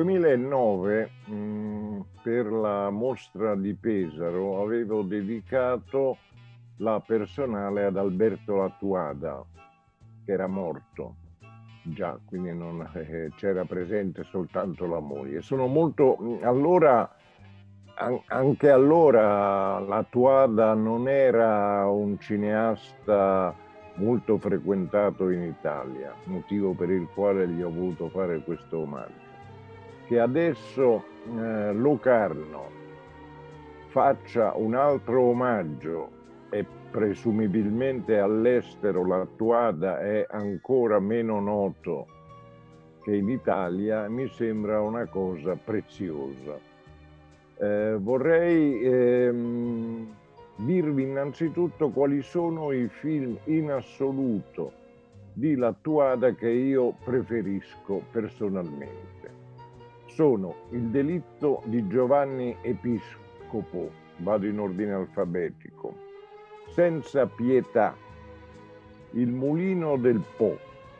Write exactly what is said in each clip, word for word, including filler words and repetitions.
duemilanove, mh, per la mostra di Pesaro, avevo dedicato la personale ad Alberto Lattuada, che era morto già, quindi non, eh, c'era presente soltanto la moglie. Sono molto, allora, an- anche allora Lattuada non era un cineasta molto frequentato in Italia, motivo per il quale gli ho voluto fare questo omaggio. Che adesso eh, Locarno faccia un altro omaggio e presumibilmente all'estero Lattuada è ancora meno noto che in Italia, mi sembra una cosa preziosa. Eh, vorrei ehm, dirvi innanzitutto quali sono i film in assoluto di Lattuada che io preferisco personalmente. Sono Il delitto di Giovanni Episcopo, vado in ordine alfabetico, Senza pietà, Il mulino del Po,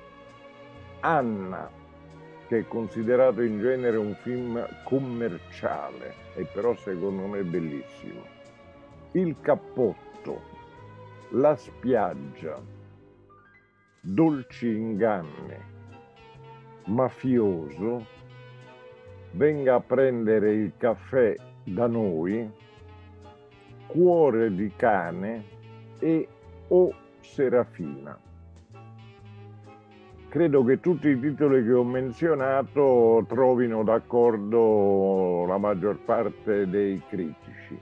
Anna, che è considerato in genere un film commerciale e però secondo me è bellissimo, Il cappotto, La spiaggia, Dolci inganni, Mafioso, Venga a prendere il caffè da noi, Cuore di cane e O Serafina. Credo che tutti i titoli che ho menzionato trovino d'accordo la maggior parte dei critici.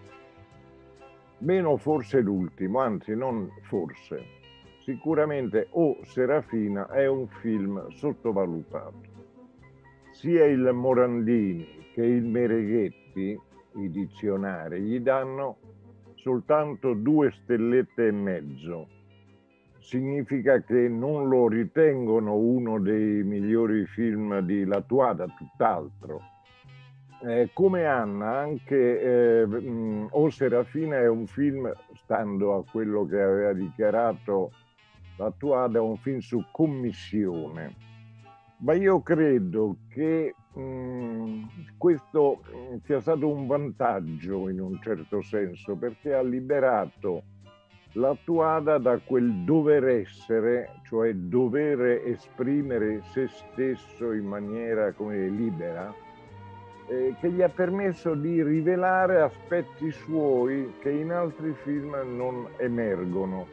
Meno forse l'ultimo, anzi non forse. Sicuramente O Serafina è un film sottovalutato. Sia il Morandini che il Mereghetti, i dizionari, gli danno soltanto due stellette e mezzo. Significa che non lo ritengono uno dei migliori film di Lattuada, tutt'altro. Eh, come Anna, anche eh, mh, O Serafina è un film, stando a quello che aveva dichiarato Lattuada, un film su commissione. Ma io credo che mh, questo sia stato un vantaggio in un certo senso, perché ha liberato Lattuada da quel dover essere, cioè dover esprimere se stesso in maniera come libera, eh, che gli ha permesso di rivelare aspetti suoi che in altri film non emergono.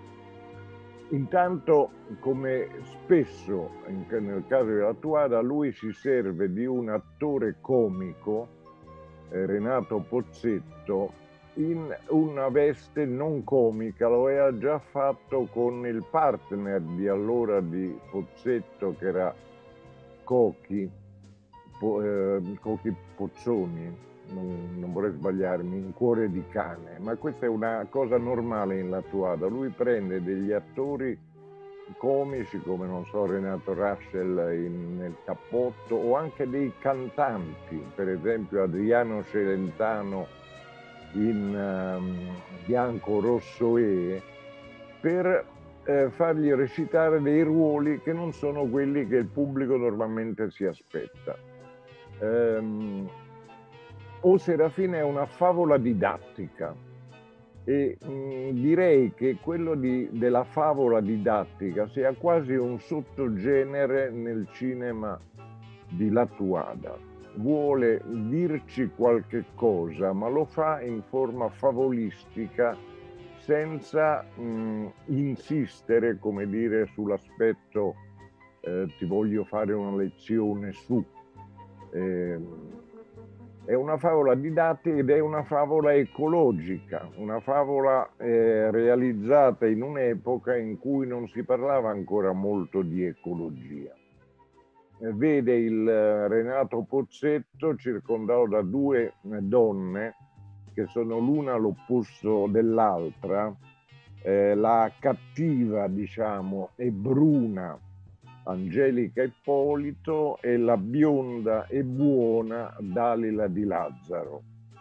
Intanto, come spesso nel caso di Lattuada, lui si serve di un attore comico, eh, Renato Pozzetto, in una veste non comica. Lo aveva già fatto con il partner di allora di Pozzetto, che era Cochi, po, eh, Cochi Pozzoni, non, non vorrei sbagliarmi, in Cuore di cane, ma questa è una cosa normale in Lattuada. Lui prende degli attori comici come, non so, Renato Russell in, nel Cappotto, o anche dei cantanti, per esempio Adriano Celentano in um, Bianco Rosso e, per eh, fargli recitare dei ruoli che non sono quelli che il pubblico normalmente si aspetta. Um, O Serafina è una favola didattica e mh, direi che quello di, della favola didattica sia quasi un sottogenere nel cinema di Lattuada. Vuole dirci qualche cosa, ma lo fa in forma favolistica, senza mh, insistere, come dire, sull'aspetto eh, ti voglio fare una lezione su. Eh, È una favola didattica ed è una favola ecologica, una favola eh, realizzata in un'epoca in cui non si parlava ancora molto di ecologia. Eh, vede il eh, Renato Pozzetto circondato da due donne che sono l'una l'opposto dell'altra, eh, la cattiva, diciamo, e bruna Angelica Ippolito e la bionda e buona Dalila di Lazzaro.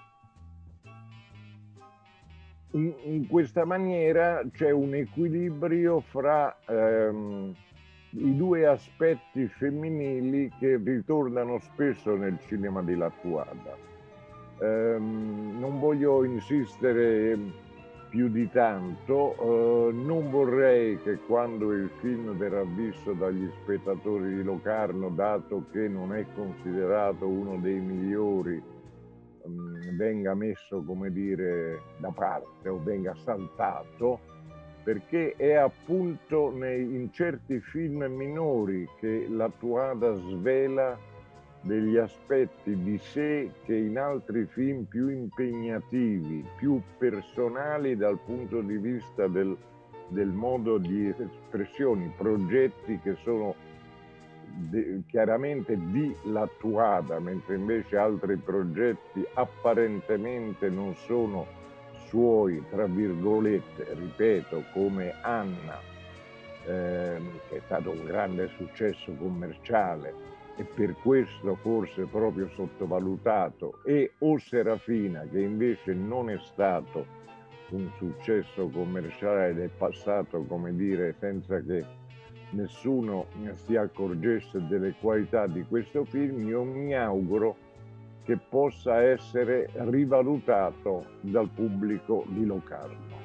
In, in questa maniera c'è un equilibrio fra ehm, i due aspetti femminili che ritornano spesso nel cinema di Lattuada. Ehm, non voglio insistere più di tanto, eh, non vorrei che quando il film verrà visto dagli spettatori di Locarno, dato che non è considerato uno dei migliori, mh, venga messo, come dire, da parte o venga saltato, perché è appunto nei, in certi film minori che Lattuada svela degli aspetti di sé che in altri film più impegnativi, più personali dal punto di vista del, del modo di espressioni, progetti che sono de, chiaramente di Lattuada, mentre invece altri progetti apparentemente non sono suoi, tra virgolette, ripeto, come Anna, ehm, che è stato un grande successo commerciale e per questo forse proprio sottovalutato, e O Serafina, che invece non è stato un successo commerciale ed è passato, come dire, senza che nessuno si accorgesse delle qualità di questo film. Io mi auguro che possa essere rivalutato dal pubblico di Locarno.